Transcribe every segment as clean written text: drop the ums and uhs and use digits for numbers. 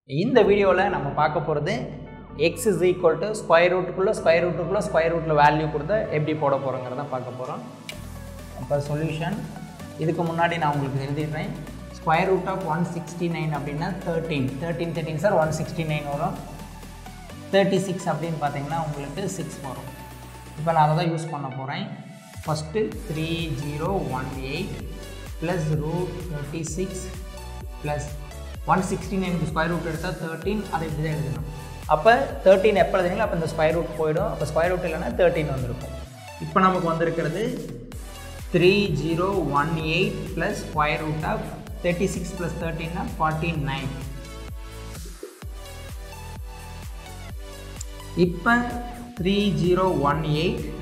இந்த வீடியோவில் நம்ம பார்க்க போகிறது x is equal to square ரூட்டில் வேல்யூ கொடுத்து எப்படி போட போகிறோங்கிறத பார்க்க போகிறோம். இப்போ சொல்யூஷன் இதுக்கு முன்னாடி நான் உங்களுக்கு எழுதிடுறேன். ஸ்கொயர் ரூட் ஆஃப் 169 அப்படின்னா 13 சார் 169 வரும். 36 அப்படின்னு பார்த்தீங்கன்னா உங்களுக்கு 6 வரும். இப்போ நான் அதை தான் யூஸ் பண்ண போகிறேன். First 3018 plus root 36 plus 169 square root எடுத்தால் 13, அதை இப்படி தான் எழுதணும். அப்போ 13 எப்போ எழுதுங்களோ அப்போ இந்த ஸ்கொயர் ரூட் போயிடும். அப்போ ஸ்கொயர் ரூட் இல்லைன்னா 13 வந்திருக்கும். இப்போ நமக்கு வந்திருக்கிறது 3018 plus square root of 36 plus 13 49. இப்போ 3018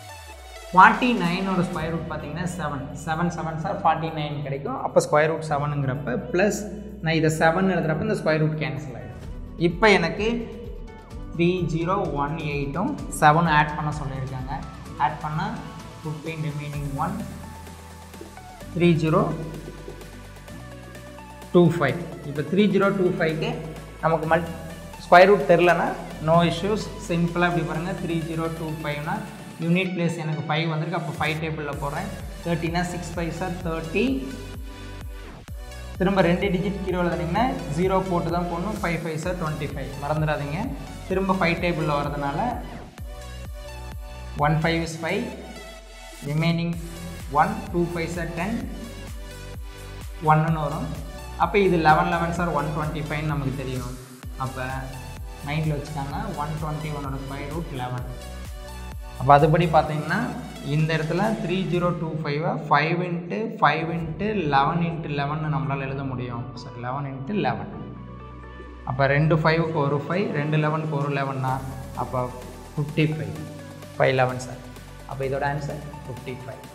49 ஸ்கொயர் ரூட் பார்த்தீங்கன்னா 7 சார் 49 கிடைக்கும். அப்போ ஸ்கொயர் ரூட் 7ங்கிறப்ப ப்ளஸ் நான் இதை 7 எழுதுறப்ப இந்த ஸ்கொயர் ரூட் கேன்சல் ஆகிடும். இப்போ எனக்கு 3018ம் 7 ஆட் பண்ண சொல்லியிருக்காங்க. ஆட் பண்ணால் 15 ரிமைனிங் 1 3025. இப்போ 3025க்கு நமக்கு ஸ்கொயர் ரூட் தெரிலனா நோ இஷ்யூஸ், சிம்பிளாக இப்படி பாருங்கள். 3025னா யூனிட் பிளேஸ் எனக்கு 5 வந்திருக்கு. அப்போ 5 டேபிளில் போடுறேன். 30னா 6 5 சார் 30. திரும்ப 2 டிஜிட் கீழே எழுதுனீங்கன்னா 0 போட்டு தான் போடணும். 5 5 சார் 25 மறந்துடாதீங்க. திரும்ப 5 டேபிளில் வரதுனால 1 5 is 5 ரிமைனிங் 1 2 5 சார் 10 1ன்னு வரும். அப்போ இது 11 சார் 125 நமக்கு தெரியும். அப்போ மைண்டில் வச்சுக்காங்க 121 ஸ்கொயர் ரூட் 11. அப்போ அதுபடி பார்த்தீங்கன்னா இந்த இடத்துல 3025 5 × 5 × 11 × 11 நம்மளால் எழுத முடியும். சார் 11 × 11. அப்போ 2 5க்கு ஒரு 5, 2 11க்கு ஒரு 11னா அப்போ 55 5 11 சார். அப்போ இதோட ஆன்சர் 55.